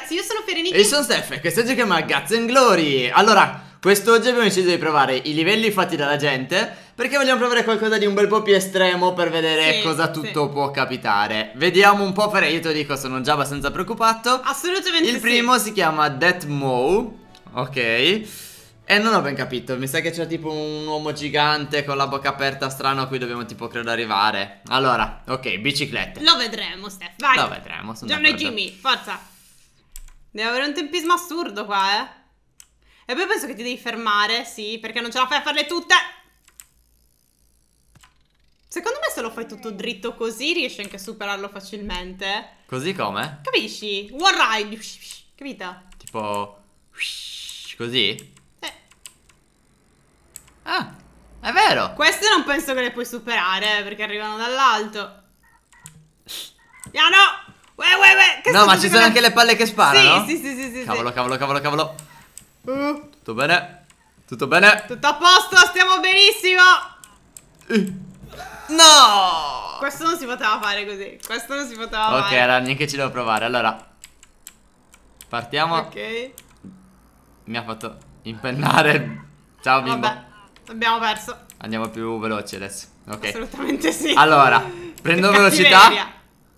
ragazzi, io sono Fereniki. E io sono Steph e questo giochiamo a Guts and Glory. Allora, quest'oggi abbiamo deciso di provare i livelli fatti dalla gente, perché vogliamo provare qualcosa di un bel po' più estremo per vedere cosa tutto può capitare. Vediamo un po', io te lo dico, sono già abbastanza preoccupato. Assolutamente Il primo si chiama Death Moe. Ok. E non ho ben capito, mi sa che c'è tipo un uomo gigante con la bocca aperta strano a cui dobbiamo tipo credo arrivare. Allora, ok, biciclette. Lo vedremo, Steph, vai. Lo vedremo, sono Gianni e d'accordo. Jimmy, forza. Deve avere un tempismo assurdo qua, E poi penso che ti devi fermare, sì, perché non ce la fai a farle tutte. Secondo me se lo fai tutto dritto così riesci anche a superarlo facilmente. Così come? Capisci? One ride, capito? Tipo così? Ah, è vero. Queste non penso che le puoi superare, perché arrivano dall'alto. Piano! Uè, che No, sto ma ci sono facendo? anche le palle che sparano? Sì. Cavolo. Tutto bene? Tutto bene? Tutto a posto, stiamo benissimo. No! Questo non si poteva fare così. Questo non si poteva Ok, fare. allora neanche ci devo provare. Allora partiamo. Ok. Mi ha fatto impennare. Ciao bimbo. Vabbè, abbiamo perso. Andiamo più veloci adesso. Ok. Assolutamente sì. Allora, prendo Che velocità. cattiveria.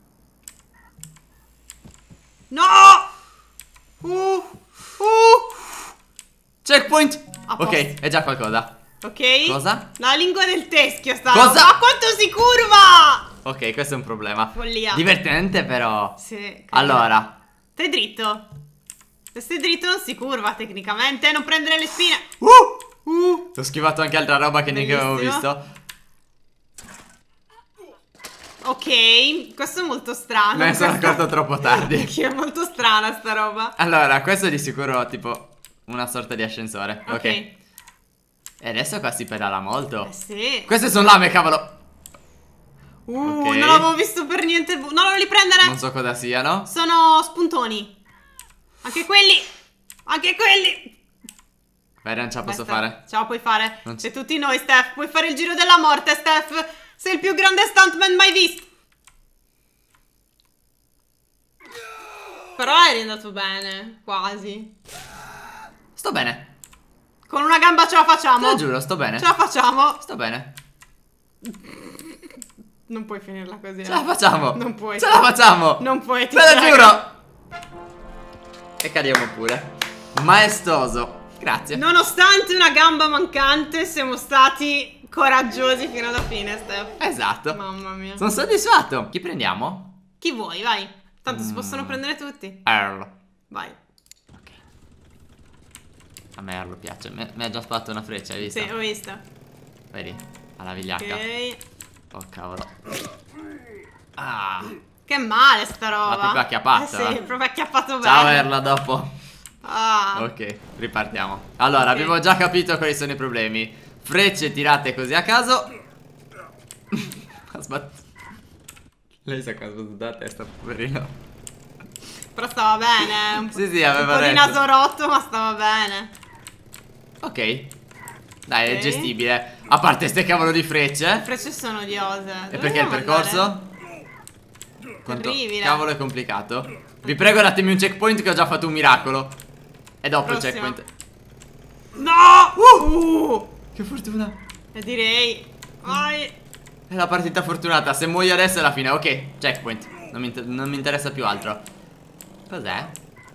No! Checkpoint. A posto. Ok, è già qualcosa. Ok. Cosa? La lingua del teschio sta. Cosa? Ma quanto si curva! Ok, questo è un problema. Follia. Divertente però. Sì. credo. Allora. Stai dritto. Se stai dritto non si curva tecnicamente. Non prendere le spine. Ho schivato anche altra roba che neanche avevo Bellissimo. visto. Ok, questo è molto strano. Me ne sono Questo- accorto troppo tardi. Anch'io, è molto strana sta roba. Allora, questo è di sicuro tipo una sorta di ascensore. Ok. E adesso qua si pedala molto. Sì. Queste sono lame, cavolo. Ok. Non l'avevo visto per niente. No, non li prendere. Non so cosa siano. Sono spuntoni. Anche quelli. Anche quelli. Beh, non ce la posso Basta. fare. Ce la puoi fare. Non C'è tutti noi, Steph. Puoi fare il giro della morte, Steph. Sei il più grande stuntman mai visto. Però eri andato bene. Quasi. Sto bene. Con una gamba ce la Te facciamo. lo giuro, sto bene. Ce la facciamo. Sto bene. Non puoi finirla così. Ce la facciamo. Non puoi. Ce la facciamo. Non puoi. ti Te lo prego. giuro. E cadiamo pure. Maestoso. Grazie. Nonostante una gamba mancante, siamo stati coraggiosi fino alla fine, Steph. Esatto. Mamma mia. Sono soddisfatto. Chi prendiamo? Chi vuoi, vai. Tanto si possono prendere tutti. Earl. Vai. Ok. A me Earl piace. Mi ha già sparato una freccia, hai visto? Sì, ho visto. Vedi? Alla vigliacca. Ok. Oh cavolo. Ah. Che male sta roba. L'ha proprio acchiappato, Sì, proprio acchiappato Ciao bene. Earl, a dopo. Ah. Ok, ripartiamo. Allora, Ok. abbiamo già capito quali sono i problemi. Frecce tirate così a caso. Lei sa cosa da testa, poverino. Però stava bene. Un po', Sì, aveva un po' di retto. naso rotto, ma stava bene. Ok. Dai, è Ok. gestibile. A parte ste cavolo di frecce. Le frecce sono odiose. E Dove perché il dobbiamo percorso? andare? Quanto Terribile. cavolo è complicato. Vi prego datemi un checkpoint che ho già fatto un miracolo. E dopo il Prossimo. checkpoint. No! Che fortuna. E direi. Vai. È la partita fortunata. Se muoio adesso è la fine. Ok, checkpoint. Non mi interessa più altro. Cos'è?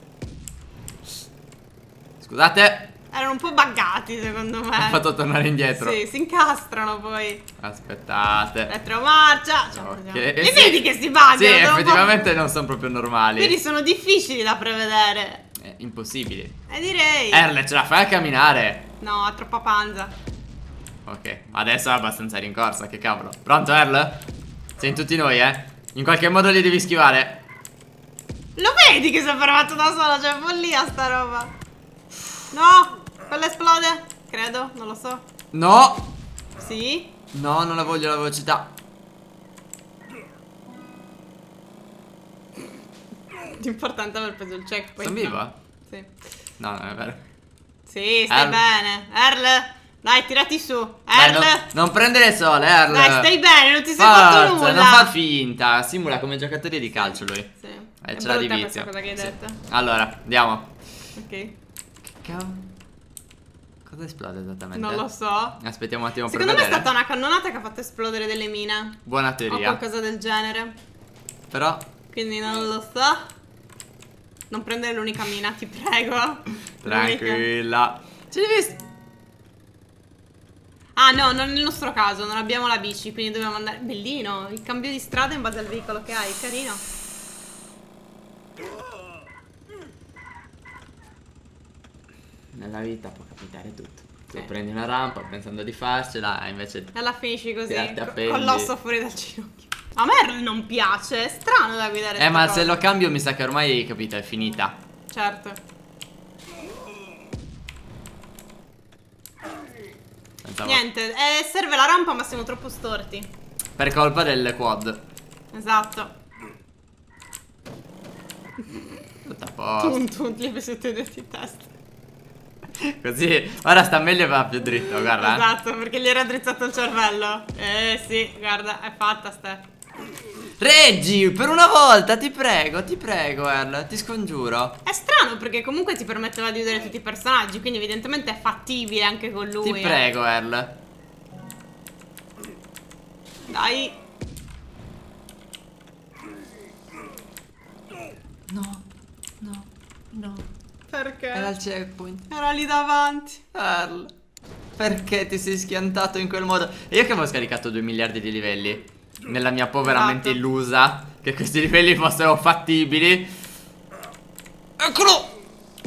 Scusate. Erano un po' buggati secondo Mi me. ha fatto tornare indietro. Sì, si incastrano poi. Aspettate. Retromarcia. Ok, E sì. vedi che si buggano. Sì, sono un po'- effettivamente non sono proprio normali. Quindi sono difficili da prevedere. Impossibili. E direi. Erle, ce la fai a camminare? No, ha troppa panza. Ok, adesso è abbastanza rincorsa, che cavolo. Pronto, Erle? Sei in tutti noi, eh? In qualche modo li devi schivare. Lo vedi che si è fermato da solo? Cioè, follia sta roba. No, quella esplode? Credo, non lo so. No! Sì. No, non la voglio la velocità. L'importante è aver preso il checkpoint. Sono viva? Sì. No, non è vero. Sì, stai Erl. bene. Erl, dai, tirati su. Dai, Erl. non prendere il sole, Erle. Dai, stai bene, non ti sei fatto Forza, nulla. non fa finta. Simula come giocatore di calcio lui. Sì. Ce l'ha di vizio. Questa cosa che hai detto. Allora, andiamo. Ok. Che cavolo? Cosa esplode esattamente? Non lo so. Aspettiamo un attimo per Secondo me vedere. è stata una cannonata che ha fatto esplodere delle mine. Buona O teoria. qualcosa del genere. Però Quindi non lo so. Non prendere l'unica mina, ti prego. tranquilla. Ce l'hai visto? Ah no, non nel nostro caso, non abbiamo la bici, quindi dobbiamo andare. Bellino, il cambio di strada in base al veicolo che hai, carino. Nella vita può capitare tutto. Tu prendi una rampa pensando di farcela, invece E alla finisci così, ti appendi. con l'osso fuori dal ginocchio. A me non piace, è strano da guidare sta ma cosa. se lo cambio mi sa che ormai, capito, è finita. Certo. Pensavo- Niente, serve la rampa ma siamo troppo storti. Per colpa del quad. Esatto. Tutto a posto. Li hai preso tutti e due in testa. Così, ora sta meglio e va più dritto, guarda. Esatto, perché gli era drizzato il cervello. Sì, guarda, è fatta Ste. Reggi, per una volta, ti prego, Earl, ti scongiuro. È strano perché comunque ti permetteva di vedere tutti i personaggi, quindi evidentemente è fattibile anche con lui. Ti prego, Earl. Dai. No. Perché? Era il checkpoint. Era lì davanti. Earl, perché ti sei schiantato in quel modo? E io che avevo scaricato 2 miliardi di livelli nella mia povera mente illusa che questi livelli fossero fattibili. Eccolo!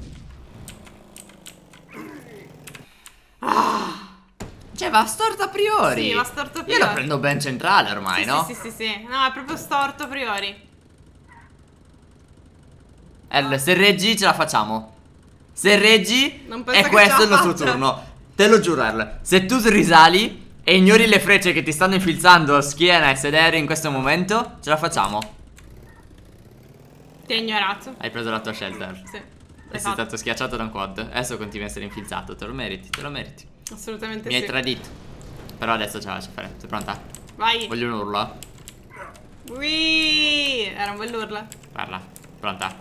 Cioè va storto a priori. Sì, va storto a priori. Io lo prendo ben centrale ormai, Sì, no? sì. No, è proprio storto a priori. Earl, se reggi ce la facciamo. Se reggi Non penso è che questo ce il la nostro faccia. turno. Te lo giuro, Earl. Se tu risali e ignori le frecce che ti stanno infilzando schiena e sedere in questo momento, ce la facciamo. Ti ha ignorato. Hai preso la tua scelta, Earl. Sì. E L'hai sei fatto. stato schiacciato da un quad. Adesso continui a essere infilzato. Te lo meriti, te lo meriti. Assolutamente Mi sì. hai tradito. Però adesso ce la faccio fare. Sei pronta? Vai. Voglio un urlo. Ui, era un bell'urla. Parla. Pronta.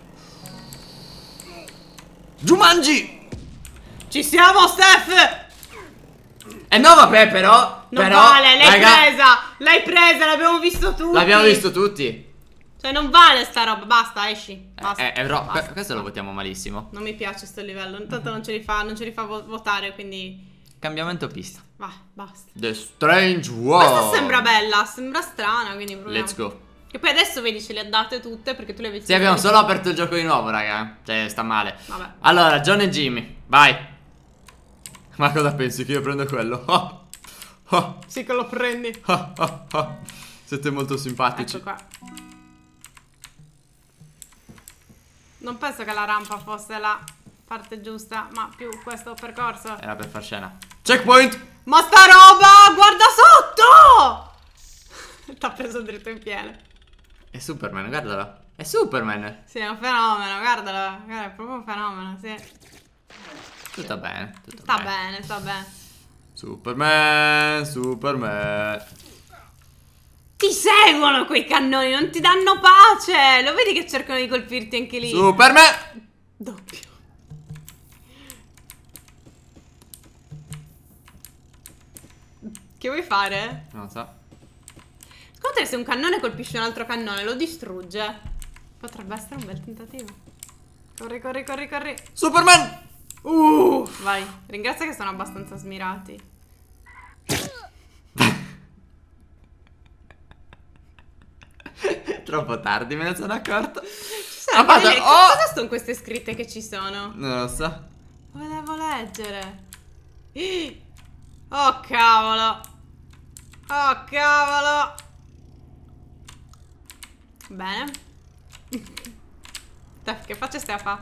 Jumanji! Ci siamo, Steph! No, vabbè, però. Non però, vale, l'hai raga, presa! L'hai presa, l'abbiamo visto tutti! l'abbiamo visto tutti. Cioè, non vale sta roba, basta, esci. Basta. Però Basta. questo lo votiamo malissimo. Non mi piace sto livello, intanto non ce li fa votare, quindi. Cambiamento pista. Va, basta. The Strange World. Questa sembra bella, sembra strana, quindi proviamo. Let's go. E poi adesso vedi ce le ha date tutte perché tu le vedi. Sì, abbiamo solo aperto il gioco di nuovo, raga. Cioè, sta male. Vabbè. Allora, John e Jimmy, vai. Ma cosa pensi che io prendo quello? Sì che lo prendi. Siete molto simpatici. Ecco qua. Non penso che la rampa fosse la parte giusta, ma più questo percorso. Era per far scena. Checkpoint. Ma sta roba, guarda sotto! T'ha preso dritto in pieno. È Superman, guardalo. È Superman. Sì, è un fenomeno, guardalo. Guarda, è proprio un fenomeno, sì. Tutto bene. Sta bene, sta bene. Superman. Ti seguono quei cannoni, non ti danno pace. Lo vedi che cercano di colpirti anche lì. Superman. Doppio. Che vuoi fare? Non lo so. Secondo te se un cannone colpisce un altro cannone lo distrugge? Potrebbe essere un bel tentativo. Corri. Superman. Vai. Ringrazia che sono abbastanza smirati. Troppo tardi, me ne sono accorto. Cosa sono queste scritte che ci sono? Non lo so. Volevo leggere. Oh cavolo. Bene. Che faccia stai a fa?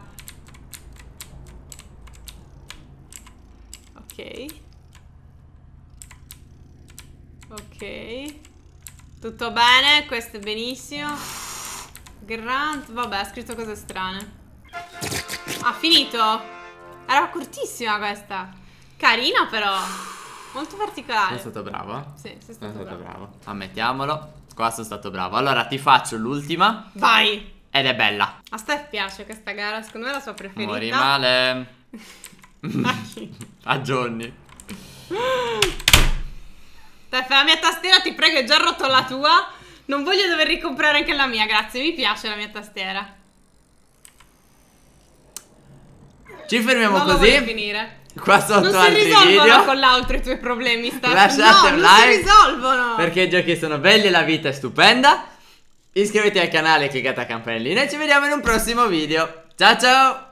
Ok. Tutto bene, questo è benissimo. Grant, vabbè, ha scritto cose strane. Ha finito? Era cortissima questa. Carina però. Molto particolare. Sono stato bravo? Sì, sei stato bravo. Ammettiamolo. Qua sono stato bravo. Allora ti faccio l'ultima. Vai. ed è bella. A Steph piace questa gara, secondo me è la sua preferita. Muori male. A chi? A Johnny. Steph, la mia tastiera ti prego, è già rotto la tua. Non voglio dover ricomprare anche la mia, grazie, mi piace la mia tastiera. Ci fermiamo Non lo così. voglio finire. Qua sotto non si altri risolvono video. con l'altro i tuoi problemi, Steph. Lasciate no, un non like, si risolvono. perché i giochi sono belli e la vita è stupenda. Iscrivetevi al canale e cliccate la campanellina e ci vediamo in un prossimo video. Ciao ciao.